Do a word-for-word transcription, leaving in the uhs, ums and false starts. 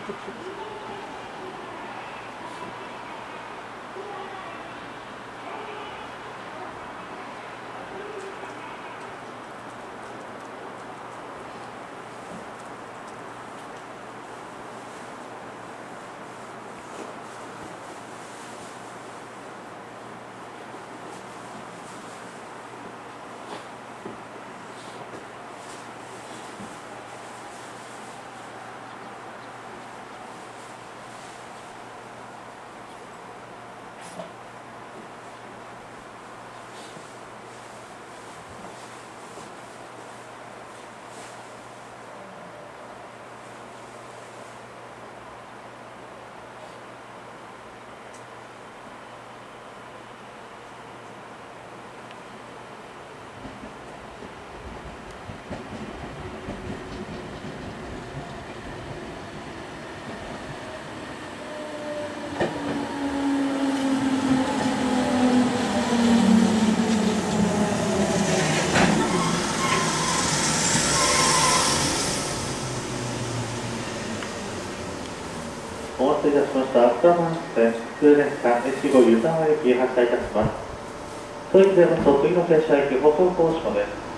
お待たせいたしました。アクアマン線通電車越後湯沢駅発車いたします。当駅での次の停車駅、細川大島です。